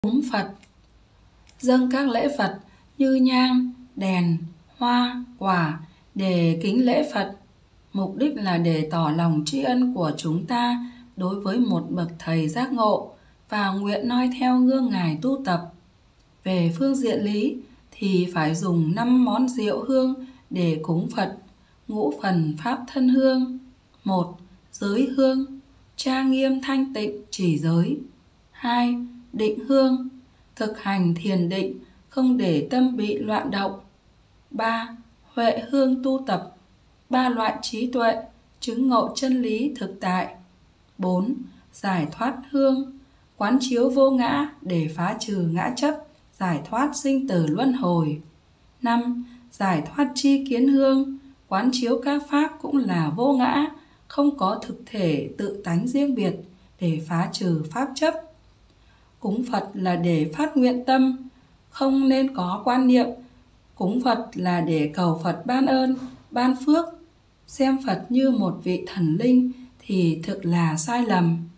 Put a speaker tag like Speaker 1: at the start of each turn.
Speaker 1: Cúng Phật. Dâng các lễ Phật như nhang, đèn, hoa, quả để kính lễ Phật. Mục đích là để tỏ lòng tri ân của chúng ta đối với một bậc thầy giác ngộ và nguyện noi theo gương Ngài tu tập. Về phương diện lý thì phải dùng 5 món rượu hương để cúng Phật. Ngũ phần pháp thân hương. 1. Giới hương, trang nghiêm thanh tịnh chỉ giới. 2. Định hương, thực hành thiền định, không để tâm bị loạn động. 3. Huệ hương tu tập, 3 loại trí tuệ, chứng ngộ chân lý thực tại. 4. Giải thoát hương, quán chiếu vô ngã để phá trừ ngã chấp, giải thoát sinh tử luân hồi. 5. Giải thoát tri kiến hương, quán chiếu các pháp cũng là vô ngã, không có thực thể tự tánh riêng biệt để phá trừ pháp chấp. Cúng Phật là để phát nguyện tâm, không nên có quan niệm. Cúng Phật là để cầu Phật ban ơn, ban phước. Xem Phật như một vị thần linh thì thực là sai lầm.